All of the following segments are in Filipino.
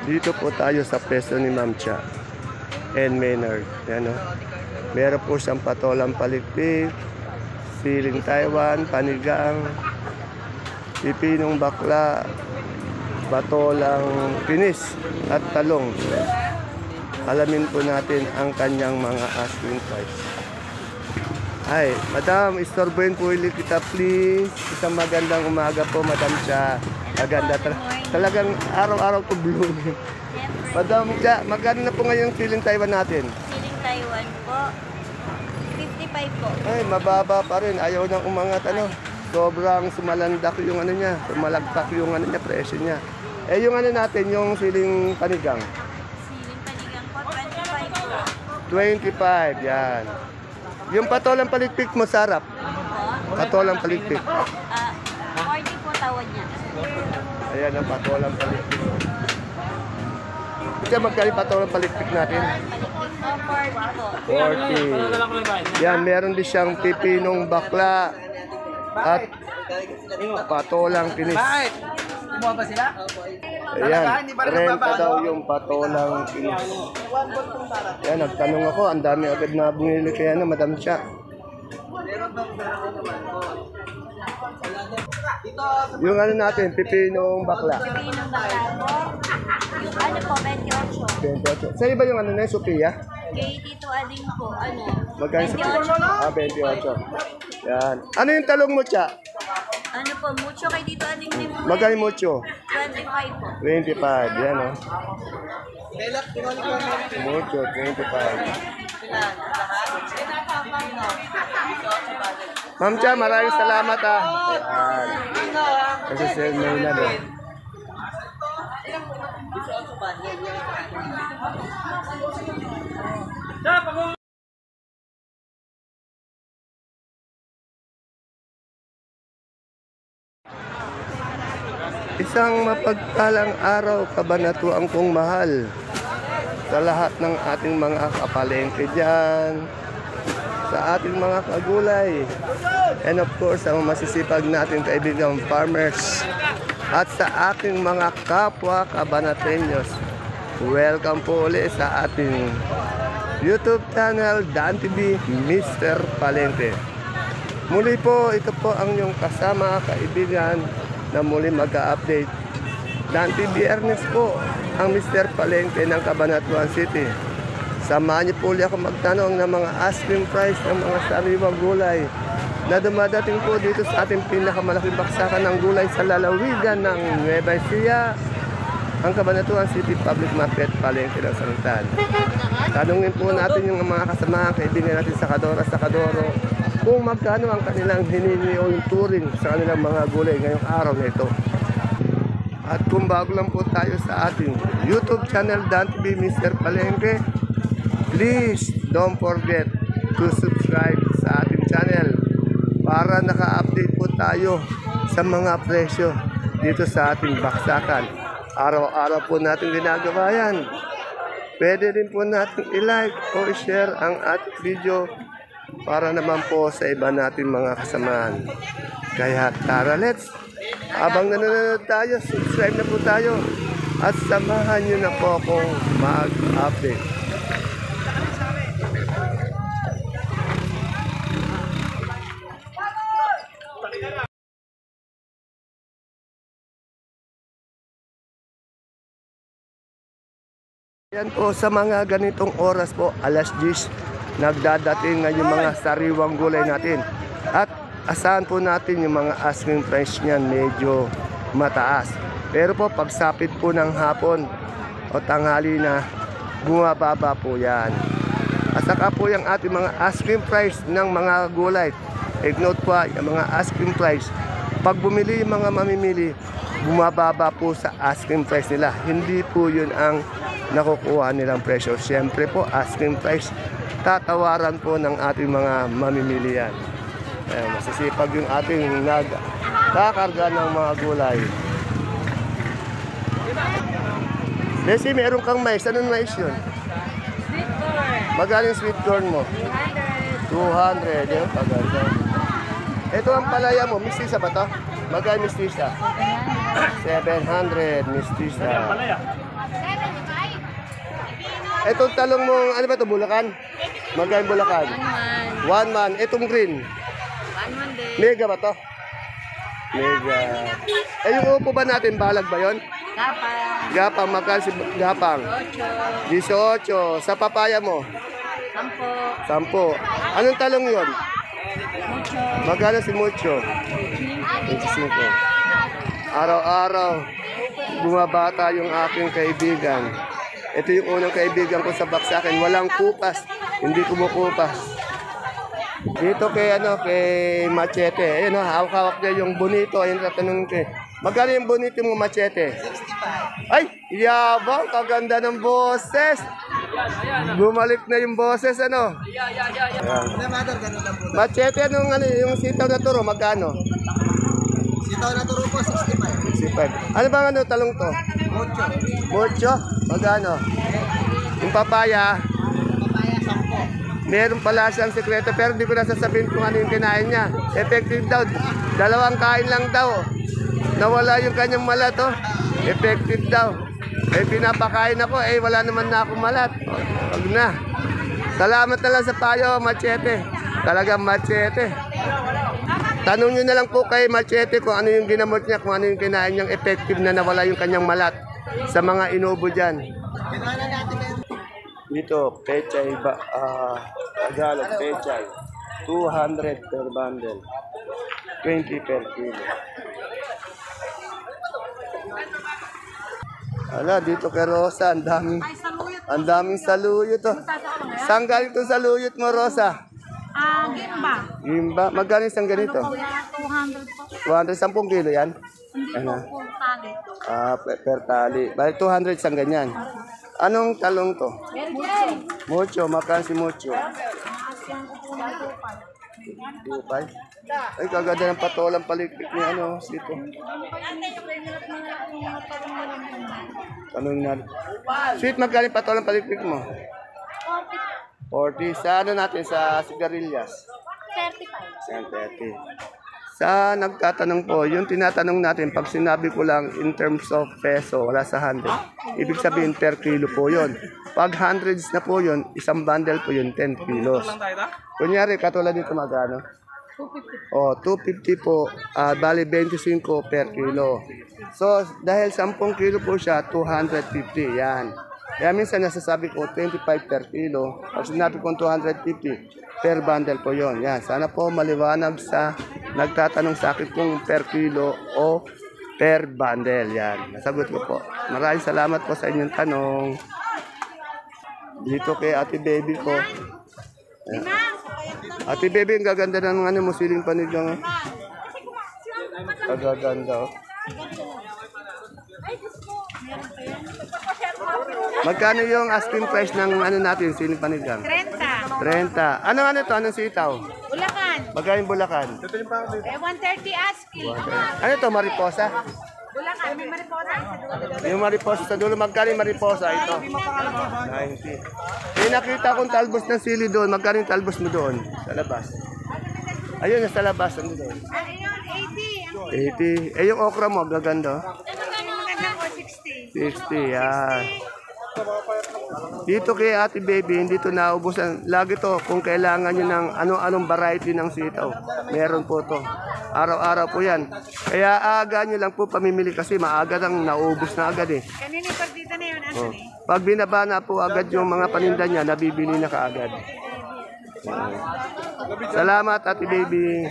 Dito po tayo sa peso ni Ma'am Cha and Maynard. Yan, oh. Meron po siyang patolang palikpik, siling Taiwan, panigang, pipinong bakla, patolang pinis at talong. Alamin po natin ang kanyang mga asking price. Ay, Madam, istorbohin po ulit kita please. Isang magandang umaga po, Madam Cha. Maganda talagang araw-araw ko blooming. Madam Cha, magkano na po ngayon siling Taiwan natin? Siling Taiwan po, 55 po. Ay, mababa pa rin. Ayaw nang umangat, ano. Sobrang sumalandak yung ano niya. Sumalagpak yung ano niya, presyo niya. Eh, yung ano natin, yung siling panigang. Siling panigang po, 25 po. 25, yan. Yung patolang palikpik mo, sarap. Patolang palikpik. 40 po tawad niya. Ayan ang patolang palikpik. Ito magkali patolang palikpik natin. Palikpik po, 40 po. 40. Yan, meron din siyang pipinong bakla at patolang pinis. Kumuha ba sila? Ayan, 30 daw yung patolang pinis. Ayan, nagtanong ako, ang dami agad na bumili kaya na Madam Cha. Yung ano natin, pipinong bakla. Pipinong bakla po, yung ano po, 28. 28. Sa iba yung ano na yung Sophia? Kay Tito Ading po, ano, Magkano sa 28 po. 28. Yan. Ano yung talong mo, Cha? Ano po, mucho kay Tito Ading din po. Magkano mucho? 25 po. 25. Yan, oh. Mucho, 25. Ma'am Cha, maraming salamat, ah. Ayan. Kasi sir, may ilan, eh. Isang mapagpalang araw, kabanatuan kong mahal sa lahat ng ating mga kapalengke dyan, sa ating mga kagulay, and of course, ang masisipag natin kaibigang farmers, at sa ating mga kapwa kabanatenyos. Welcome po ulit sa ating YouTube channel, Dan TV, Mr. Palengke. Muli po, ito po ang inyong kasama, kaibigan, na muli mag-update. Dan TV Ernest po, ang Mr. Palengke ng Cabanatuan City. Samahan niyo po ulit ako magtanong ng mga asking price ng mga sariwang gulay na dumadating po dito sa ating pinakamalaking baksakan ng gulay sa lalawigan ng Nueva Ecija, ang Cabanatuan City Public Market, Palengke ng Sangitan. Tanungin po natin yung mga kasamahan, kaibigan natin sa Kadoro, kung magkano ang kanilang hiningi o yung turing sa kanilang mga gulay ngayong araw na ito. At kung bago lang po tayo sa ating YouTube channel, Dan TV Mr. Palengke, please don't forget to subscribe sa ating channel para naka-update po tayo sa mga presyo dito sa ating baksakan. Araw-araw po natin ginagawa yan. Pwede rin po natin i-like o i-share ang ating video para naman po sa iba natin mga kasamahan. Kaya tara, let's! Habang nanonood tayo, subscribe na po tayo at samahan nyo na po akong mag-update. Yan po, sa mga ganitong oras po, alas 10, nagdadating na yung mga sariwang gulay natin. At asahan po natin yung mga asking price niyan medyo mataas. Pero po, pagsapit po ng hapon o tanghali na, bumababa po yan. At saka po yung ating mga asking price ng mga gulay. Take note po, yung mga asking price. Pag bumili yung mga mamimili, bumababa po sa asking price nila. Hindi po yun ang nakukuha nilang presyo. Siyempre po, asking price, tatawaran po ng ating mga mamimili yan. Masisipag yung ating nagkakarga ng mga gulay. Bessie, meron kang mais. Anong mais yun? Sweet corn. Magaling sweet corn mo? 200. Yun, paganda. Ito ang palaya mo. Mistisa ba to? Magaling mistisa? 700 mistisa. Itong talong mo, ano ba ito, Bulacan? Magkano Bulacan? 1 man. Itong green. 1 day. Mega ba to? Mega. Eh, yung upo ba natin, balag ba yon? Kapang. Gapang, magkano si Gapang? 18. Sa papaya mo? 10. Anong talong yon? Magkano si Mucho? 25. Araw-araw, bumabata yung aking kaibigan. Ito yung unang kaibigan ko sa baksakin. Walang kupas. Hindi kumukupas. Dito kay Machete. Ayun, hawak-hawak niya yung bonito. Ayun, tatanungin ko. Magkano yung bonito mo, Machete? 65. Ay, yabang. Kaganda ng boses. Bumalik na yung boses, ano? Ayan. Machete, yung sitaw na turo, magkano? Sitaw na turo po, 65. 65. Ano bang talong to? Mucho. Magkano? Yung papaya? Papaya, 10. Meron pala siyang sekreto pero hindi ko na sasabihin kung ano yung kinain niya. Effective daw. 2 kain lang daw. Nawala yung kanyang malat, oh. Effective daw. Eh, pinapakain ako. Eh, wala naman na akong malat. Wag na. Salamat na lang sa payo, Machete. Talagang Machete. Tanong nyo na lang po kay Machete kung ano yung ginamot niya, kung ano yung kinain niyang effective na nawala yung kanyang malat sa mga inubo dyan. Dito, pechay ba? Tagalog, pechay. 200 per bundle. 20 per kilo. Ala, dito kay Rosa, ang daming saluyot to. Saan galing itong saluyot mo, Rosa? Gimba. Gimba. Magkano isang ganito? 200 po. 210 kilo yan? Hindi Ano? po full tali. Per tali. Balik 200 isang ganyan. Anong talong to? Mucho. Magkano si Mucho? 2.5. Ay, kaganda ng patolang palikpik ni sito. Tanong na. Sweet, magkano yung patolang palikpik mo? 40. Sa natin? Sa sigarilyas? 35. 30. Sa nagtatanong po, yung tinatanong natin, pag sinabi ko lang in terms of peso, wala sa 100. Ibig sabihin per kilo po yon. Pag hundreds na po yon, isang bundle po yun, 10 kilos. Kunyari, katulad dito magkano? 250. 250 po, bali 25 per kilo. So, dahil 10 kilo po siya, 250, yan. Kaya minsan nasasabi ko 25 per kilo. Pag sinabi ko 250 per bundle po yon. Yan. Sana po maliwanag sa nagtatanong sa akin kung per kilo o per bundle. Yan. Nasagot ko po. Maraming salamat po sa inyong tanong. Dito kay Ate Baby ko. Yan. Ate Baby, ang gaganda ng musiling panigang. Kagaganda. Magkano yung asking price ng natin, siling panigang? 30. 30. Ano to? Anong sitaw? Bulacan. Magkano yung Bulacan? 130 asking. Ano to, mariposa? Bulacan. May mariposa. Yung mariposa sa dulo, magkano yung mariposa? Ito. 90. May nakita kong talbos ng sili doon. Magkano yung talbos mo doon? Sa labas. Ayun, nasa labas. Ano doon? Ayun, 80. 80. Eh, yung okra mo, gaganda. Maganda po, 60. 60, yan. Dito kay Ate Baby, hindi to naubusan. Lagi to, kung kailangan nyo ng anong variety ng sitaw, meron po to. Araw-araw po yan. Kaya aga nyo lang po pamimili kasi maaga nang naubos na agad eh. Kanina yung pagdita na yun, Oh. Pag binaba na po agad yung mga paninda niya, nabibili na kaagad. Salamat, Ate Baby.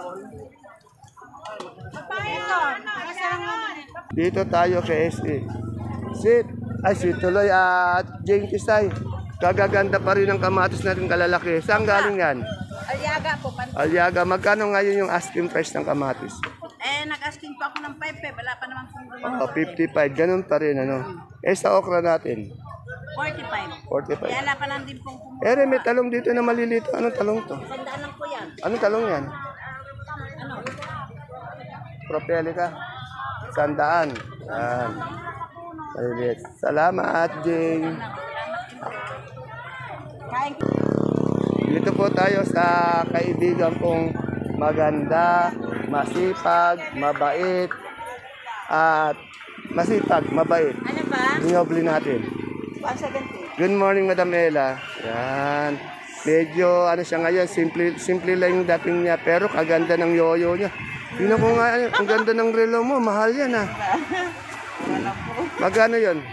Dito tayo kay SE. Si tuloy at Jane Kisay. Kagaganda pa rin ang kamatis natin kalalaki. Saan galing yan? Aliaga po. Aliaga, magkano ngayon yung asking price ng kamatis? Nag-asking po ako ng 5 wala pa naman kung 55, ganun pa rin sa okra natin? 45. 45. Wala pa lang din pong May talong dito na malilito. Anong talong to? Sandaan lang po yan. Anong talong yan? Propelica. 100. Yan. Maliliit. Salamat, Jane. Dito po tayo sa kaibigan kong maganda, masipag, mabait, at mabait. Ano ba? Niyobli natin. 170. Good morning, Madam Ella. Yan. Medyo ano siya ngayon, simple lang yung dating niya, pero kaganda ng yoyo niya. Tingnan ko nga, ang ganda ng relo mo, mahal yan ah. Magkano yun?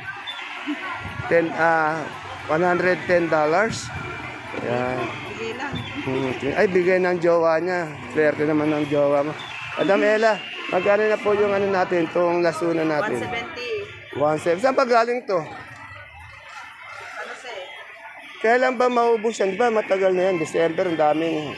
$110. Yan. Ay, bigay ng jowa niya. Swerte naman ng jowa mo. Madam Ella, magkano na po yung ano natin, itong lasunan natin? 170. Saan pa galing to? Kailan ba maubos yan? Di ba matagal na yan? December, ang daming...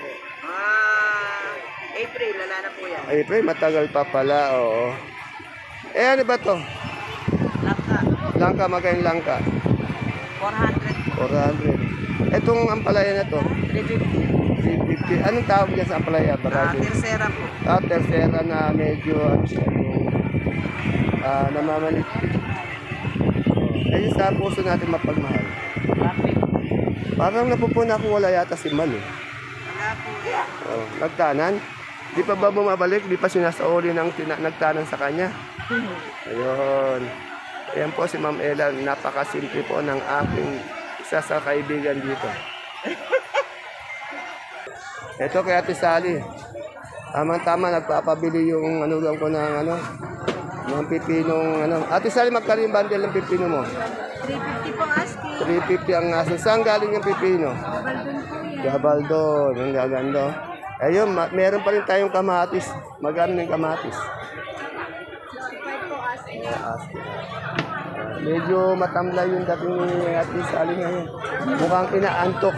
April, wala na po yan. April, matagal pa pala, oo. Eh, ano ba to? Langka, Langka, magkain langka? 400. 400. Etong ampalaya na to? 350. 350. Anong tawag niya sa ampalaya? Tercera po. Tercera na medyo, ano siya, yung namamalit. Ayun sa puso natin mapagmahal. Parang napupuna ko wala yata si Mal eh. Wala po yan. Oh, nagtanan? Di pa ba bumabalik? Di pa sinasauli ng nagtanan sa kanya? Ayun. Ayan po si Ma'am Ella. Napakasimple po ng aking isa sa kaibigan dito. Ito kay Ate Sally. Tama-tama nagpapabili yung ano lang ko ng ano, ng pipinong ano. Ate Sally, magkano yung bundle ng pipino mo? 350 po asking. 350 ang aso. Saan galing yung pipino? Baldon po yan. Gabaldon. Ang gaganda. Ayun, meron pa rin tayong kamatis. Magkano yung kamatis? 65 po asking. Medyo matamlay yung dating ni Ate Sally ngayon. Mukhang inaantok.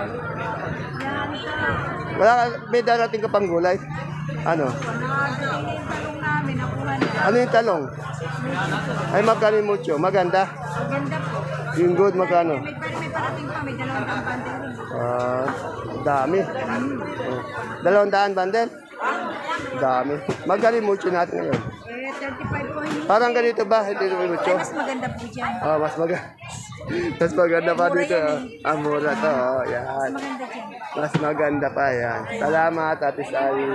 May darating ka pang gulay? Ano? Talong namin, nakuha na. Ano yung talong? Ay, magkano yung mucho? Maganda? Maganda po. Yung good, magkano? May parating pa, may 200 bundle rin. Dami. Oh. 200 bundle? Dami. Magkano yung mucho natin ngayon? 35 po yun. Parang ganito ba? Hindi naman mucho? Mas maganda po dyan. Mas maganda. Mas maganda pa dito. Mura to. Yan. Maganda dyan. Mas maganda pa yan. Salamat, Ate Sally.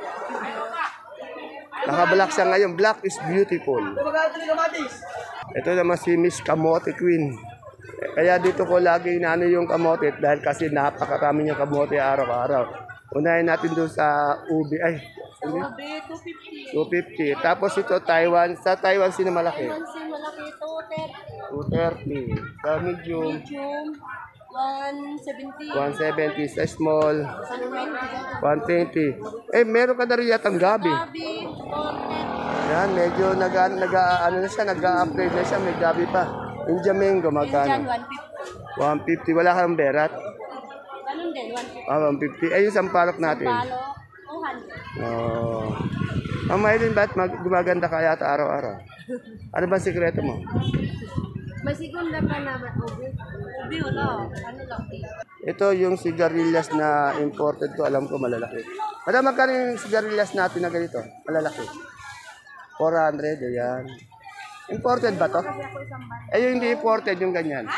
Naka-black siya ngayon. Black is beautiful. Ito naman si Miss Kamote Queen. Kaya dito ko lagi inaano yung kamote dahil kasi napakarami niyang kamote araw-araw. Unahin natin doon sa ubi. Ay, 250. Tapos ito Taiwan. Sa Taiwan sino malaki? Malaki ito, 230. Sa medium, medium, 170. 170. Sa small, 120. Meron ka na rin yatang gabi. Gabi, 430. Yan, medyo ano na siya, nag-upgrade na siya, may gabi pa. Indian mango, Dyan, magkano? 150. 150. Wala kang berat? Ganun din, 150. 150. Yung sampalok natin. Palo, 200. Oh. Ang Maylin, ba't gumaganda ka yata araw-araw? Ano ba sikreto mo? May segunda pa naman, ubi. Ubi, wala. Ano lang, Ito yung sigarilyas na imported ko, alam ko malalaki. Madam, magkano yung sigarilyas natin na ganito? Malalaki. 400, ayan. Imported ba to? Yung hindi imported, yung ganyan.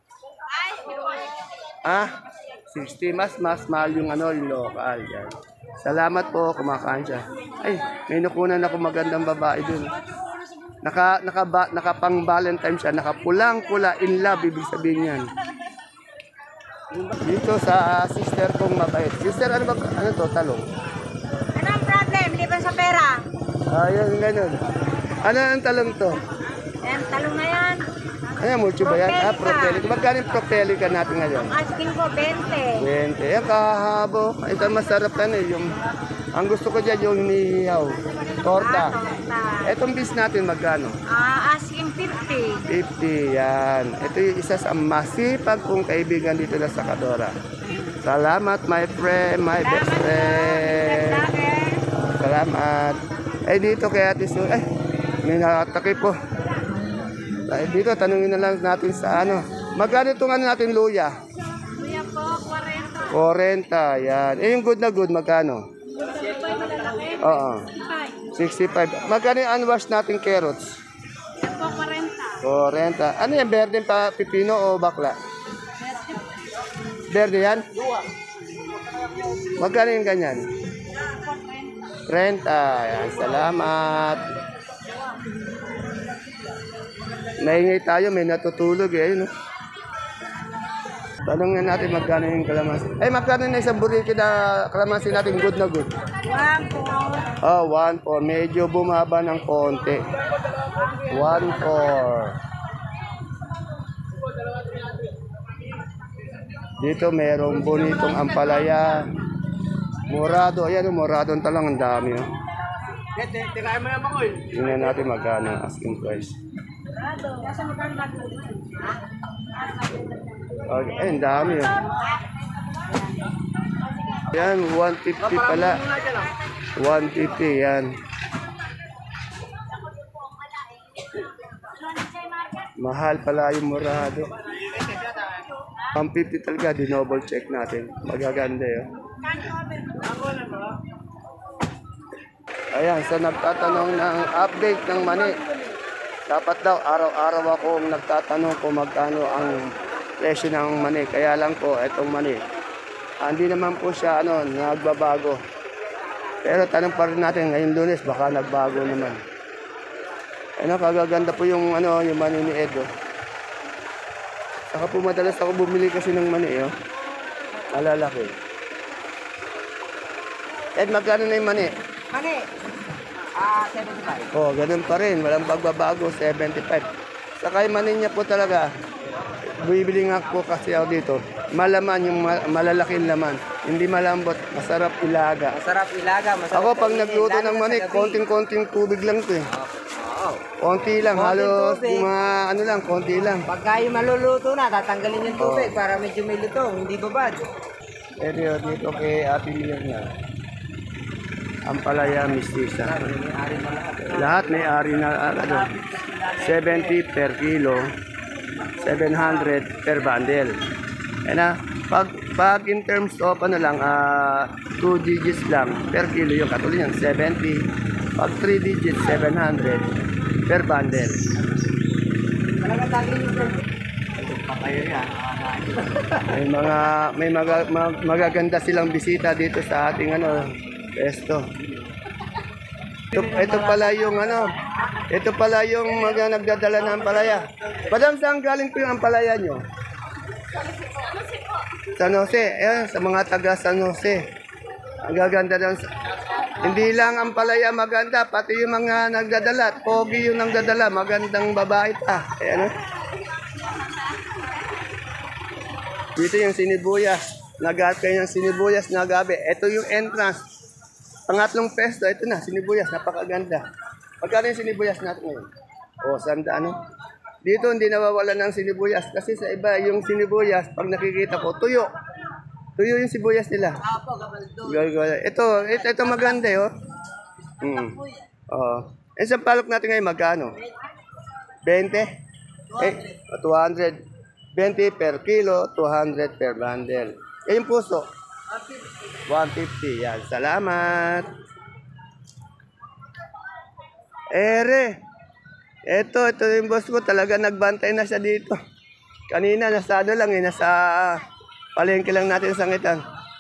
60. Mas mahal yung ano, yung local. Yan. Salamat po, kumakain siya. Ay, may nakunan ako magandang babae dun. Nakapang Valentine siya, nakapulang-pula, in love, ibig sabihin yan. Dito sa sister kong mabait. Sister, ano ba? Ano to? Talong? Anong problem? Liban sa pera. Yan, ganun. Ano ang talong to? Yan, talong na yan. Ano, mucho ba yan? Propelica. Propelica. Magkano yung propelica natin ngayon? Asking ko, 20. 20. Yan, kahabo. Ito masarap na yung... Ang gusto ko dyan yung nihihaw. Torta. Torta. Etong bis natin magkano? Asking 50. 50, yan. Ito yung isa sa masipag kong kaibigan dito na sa Kadora. Salamat, my friend, my best friend. Salamat. Dito kay Ate Sue. May nakatakip po. Dito, tanungin na lang natin sa ano. Magkano itong ano natin, luya? Kuya po, 40. 40, yan. Yung good na good, magkano? Oo. 65. Magkano yung unwash natin carrots? Yan po, 40. 40. Ano yan, berde pa pipino o bakla? Berde yan? Magkano yung ganyan? 30. Yan, salamat. Naingay tayo, may natutulog eh. Ayun, Tanongin natin magkano yung kalamansi. Ay, magkano na isang burrito na kalamansi natin good na good? 1 po. Oh, 1.4. Medyo bumaba ng konti. 1.4. Dito merong bonitong ampalaya. Morado. Ayan, moradong talang ang dami. Oh. Tingnan natin magkano ang asking price. Okay, ay, ang dami. Oh. Yan, 150 pala. 150 yan. Mahal pala yung morado. Ang 50 talaga, dinoble check natin. Magaganda yun. Ayan, so nagtatanong ng update ng mani. Dapat daw, araw-araw akong nagtatanong kung magkano ang presyo ng mani. Kaya lang po, itong mani. Hindi naman po siya nagbabago. Pero tanong pa rin natin, ngayong Lunes, baka nagbago naman. Kagaganda po yung mani ni Edo. Saka po madalas ako bumili kasi ng mani, oh. Malalaki. Ed, magkano na yung mani? Mani, 75. Oh, ganun pa rin. Walang pagbabago, 75. Saka yung mani niya po talaga, bibili nga po kasi ako dito. Malaman yung malalaking laman. Hindi malambot, masarap ilaga. Masarap ilaga, masarap. Ako pag nagluto ng mani, konting-konting tubig lang to eh. Konti lang, halos yung mga konti lang. Pagka yung maluluto na, tatanggalin yung tubig para medyo may lutong, hindi babad. Pero dito kay Ate Miller na. Ampalaya Mistisa. Lahat may ari na 70 per kilo, 700 per bundle. Pag in terms of 2 digits lang per kilo yung katulad yan, 70. Pag 3 digits, 700 per bundle. May magaganda silang bisita dito sa ating pesto. Ito pala yung mga nagdadala ng ampalaya. Madam, saan galing po yung ampalaya nyo? San Jose. Ayan, sa mga taga San Jose. Ang gaganda lang. Hindi lang ang palaya maganda, pati yung mga nagdadala. Pogi yung nagdadala, magandang babae pa. Ayan, dito yung sinibuyas. Nag-aat kayo ng sinibuyas na gabi. Ito yung entrance. Pangatlong pesto, ito na, sinibuyas. Napakaganda. Magkano yung sinibuyas natin ngayon? O, 100 Dito hindi nawawalan ng sinibuyas. Kasi sa iba, yung sinibuyas, pag nakikita ko, tuyo. Tuyo yung sibuyas nila. Ito maganda yun. Sa palok natin ngayon, magkano? 20? 200. 20 per kilo, 200 per bundle. Yung puso? 150. Yan. Salamat. Ito yung boss ko. Talaga nagbantay na siya dito. Kanina, nasa nasa palengke lang natin sangitan.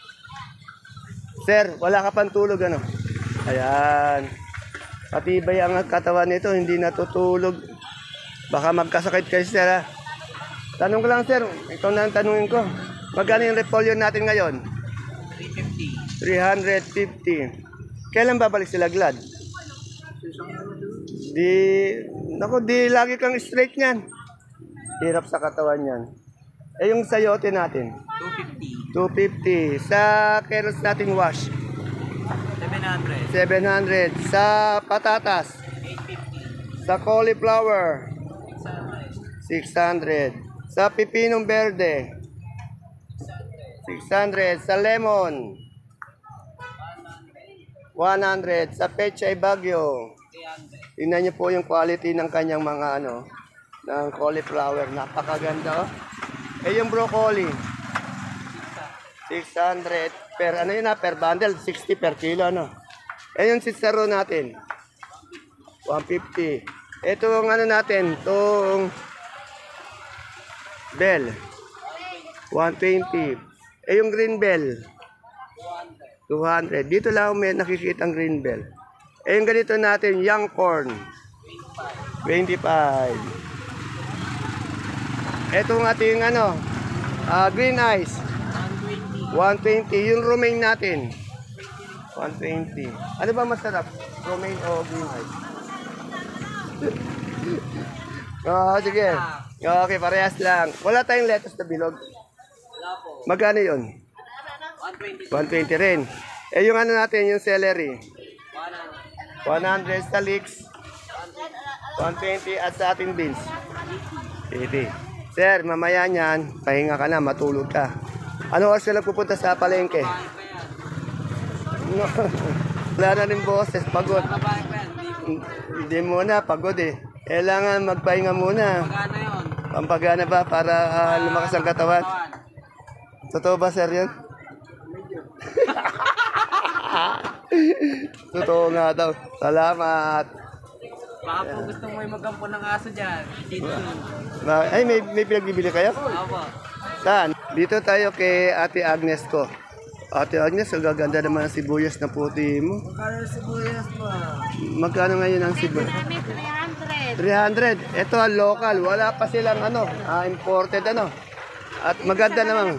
Sir, wala ka pang tulog, Ayan. Patibay ang katawan nito, hindi natutulog. Baka magkasakit kayo, sir, Tanong ko lang, sir. Ito na ang tanungin ko. Magkano yung repolyo natin ngayon? 350. Kailan babalik sila, Glad? Di lagi kang straight niyan. Hirap sa katawan yan. Yung sayote natin? 250. Sa carrots natin wash? 700. Sa patatas? 850. Sa cauliflower? 600. Sa pipinong verde? 600. Sa lemon? 100. Sa pechay bagyo? Tingnan niyo po yung quality ng kanyang mga ng cauliflower. Napakaganda, yung broccoli 600 per per bundle, 60 per kilo, yung sitsaro natin 150. Ito ang natin, itong bell 120. Yung green bell 200. Dito lang may nakikita ang green bell. Yung ganito natin, young corn 25. Ito ang ating Green eyes. 120. Yung romaine natin. 120. Ano ba masarap? Romaine o green eyes? Sige. Okay, parehas lang. Wala tayong lettuce na bilog. Magkano yun? 120 rin. Eh yung ano natin, yung celery. 100 sa leeks. 120 at sa ating beans. 80. Sir, mamaya niyan, pahinga ka na, matulog ka. Ano oras ka lang pupunta sa palengke? No. Wala na rin boses, pagod. Hindi muna, pagod eh. Kailangan magpahinga muna. Pampagana ba para lumakas ang katawan? Totoo ba, sir, yun? Totoo nga daw. Salamat. Baka po gusto mo yung magampo ng aso dyan. Ay, may pinagbibili kayo? Opo. Saan? Dito tayo kay Ate Agnes ko. Ate Agnes, ang gaganda naman ang sibuyas na puti mo. Magkano sibuyas mo? Magkano ngayon ang sibuyas? Kami 300. 300. Ito ang local. Wala pa silang imported At maganda naman.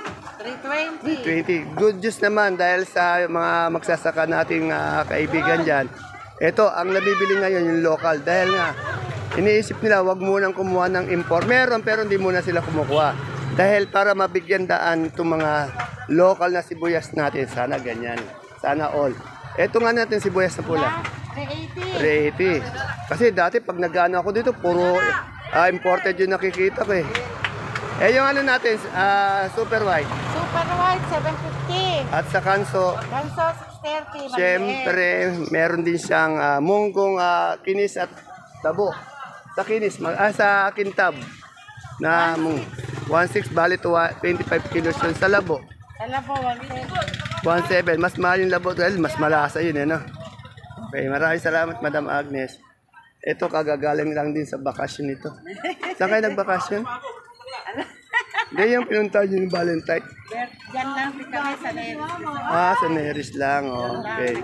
320. 20. Good news naman dahil sa mga magsasaka nating kaibigan dyan. Ito, ang nabibili ngayon yung local. Dahil nga, iniisip nila wag munang kumuha ng import. Meron pero hindi muna sila kumukuha. Dahil para mabigyan daan itong mga local na sibuyas natin. Sana ganyan. Sana all. Ito nga natin sibuyas na pula. 380. 380. Kasi dati pag nag-ano ako dito, puro imported yung nakikita ko eh. Eh yung ano natin, super white. Super white, 750. At sa kanso, Ganso, 630. siyempre, meron din siyang munggong kinis at tabo. Sa kinis, sa kintab na 1.6 bali to 25 kilos yun sa labo. Alam po, 170. 1.7, mas mahal yung labo dahil mas malasa yun eh, no? Okay, maraming salamat Madam Agnes. Ito kagagaling lang din sa bakasyon nito. Saan kayo nagbakasyon? Hindi yung pinunta nyo yung Valentine. Diyan lang kami sa Neris. Sa Neris lang. Okay.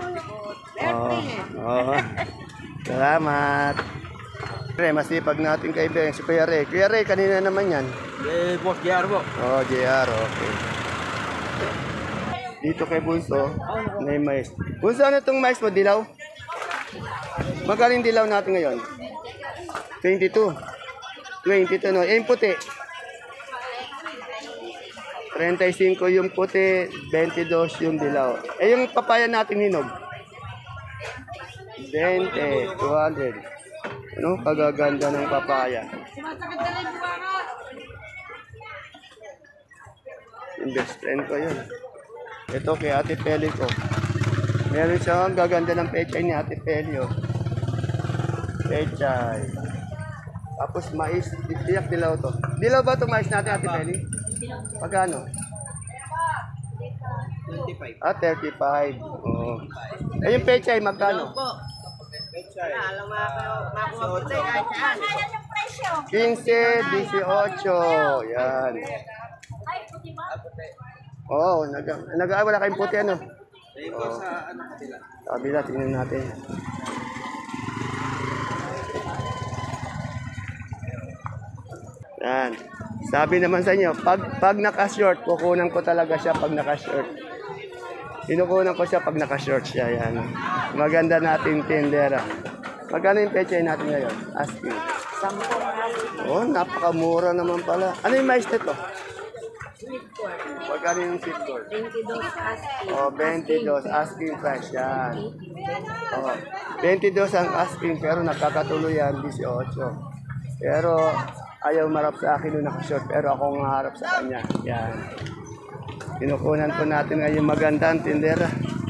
Salamat. Masipag natin kaibigan si Kuya Ray. Kuya Ray, kanina naman yan. Boss, JR po. JR, okay. Dito kay Bunso, may mais. Bunso, ano itong mais mo? Dilaw? Magaling dilaw natin ngayon? 22. 22, no? Yung puti? 35 yung puti, 22 yung dilaw. Eh, yung papaya natin hinog? 20, 200. Ano? Kagaganda ng papaya. Yung best friend ko yun. Ito kay Ate Peli ko. Meron siyang gaganda ng pechay ni Ate Peli. Pechay. Tapos mais. Tiyak dilaw to. Dilaw ba itong mais natin, Ate Peli? Pagkano? 25. 35. Oo. Eh yung pechay, magkano? Pechay. Alam mo makuha po tayo kahit saan. 15, 18. Yan. Oo, wala kayong puti ano? Oo. Sabi na, tingnan natin. Yan. Sabi naman sa inyo, pag naka-short, kukunan ko talaga siya pag naka-short. Kinukunan ko siya pag naka-short siya. Yan. Maganda nating tindera. Magkano yung pechay natin ngayon? Asking. Oh, napakamura naman pala. Ano yung mais nito? Magkano yung sweet corn? 22 asking. Oh, 22. Asking price yan. Oh, 22 ang asking pero nakakatuloy yan 18. Pero ayaw marap sa akin nung nakashort pero ako ang harap sa kanya. Yan. Kinukunan po natin ngayon maganda ang tindera.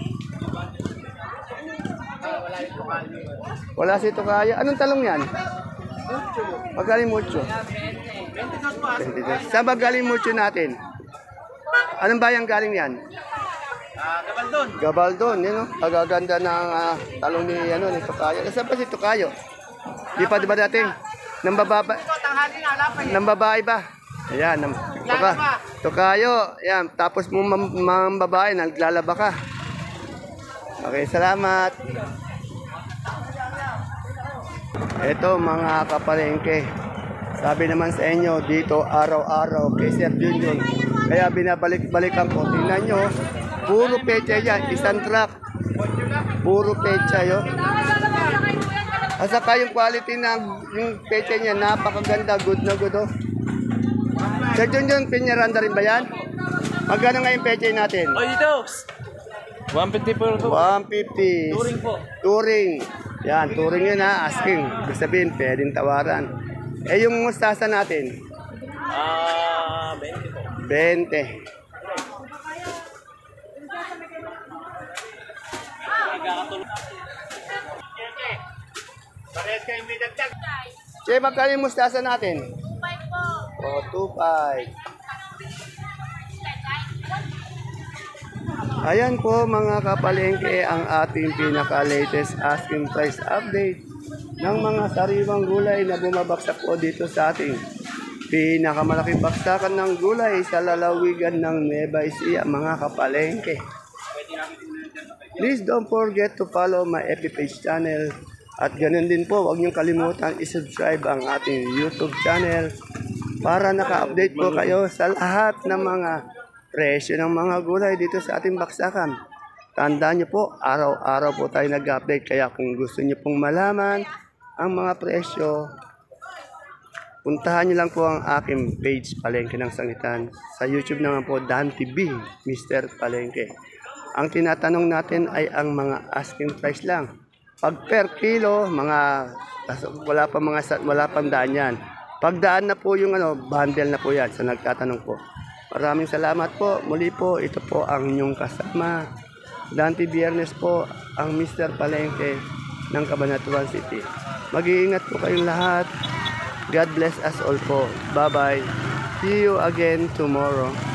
Wala si Tokayo. Anong talong yan? Magaling mucho. 22. Saan ba galing mucho natin? Anong bayang galing yan? Gabaldon. Gabaldon, yun o. Pagaganda ng talong ni Tokayo. Nasaan pa si Tokayo? Di pa diba dating? Nang babae ba? Ayan, Tokayo. Ayan, tapos mo babae, naglalaba ka. Okay, salamat. Ito mga kapalengke. Sabi naman sa inyo, dito araw-araw kay Sir Junjun. Kaya binabalik-balikan ko. Tingnan nyo, puro pecha yan. Isang truck. Puro pecha yun. At saka yung quality ng yung pecha niya, napakaganda. Good na good, oh. Sir Junjun, Piñaranda rin ba yan? Magkano nga yung pecha natin? Oh, dito! 150 po. 150. Touring po. Touring. Yan, touring yun ha, asking. Ibig sabihin, pwedeng tawaran. Eh, yung mustasa natin? 20 po. 20. Che, magkano yung mustasa natin? 2.5 po. 2.5. Ayan po mga kapalengke ang ating pinaka-latest asking price update ng mga sariwang gulay na bumabaksak po dito sa ating pinakamalaking baksakan ng gulay sa lalawigan ng Nueva Ecija, mga kapalengke. Please don't forget to follow my FB page channel at ganun din po, huwag niyong kalimutan i-subscribe ang ating YouTube channel para naka-update po kayo sa lahat ng mga presyo ng mga gulay dito sa ating baksakan. Tandaan niyo po, araw-araw po tayo nag-update. Kaya kung gusto niyo pong malaman ang mga presyo, puntahan niyo lang po ang aking page Palengke ng Sangitan. Sa YouTube naman po, Dan TV, Mr. Palengke. Ang tinatanong natin ay ang mga asking price lang. Pag per kilo, wala pang daan yan. Pag daan na po yung bundle na po yan. So nagtatanong po. Maraming salamat po. Muli po, ito po ang inyong kasama. Dante Biernes po, ang Mr. Palengke ng Cabanatuan City. Mag-iingat po kayong lahat. God bless us all po. Bye-bye. See you again tomorrow.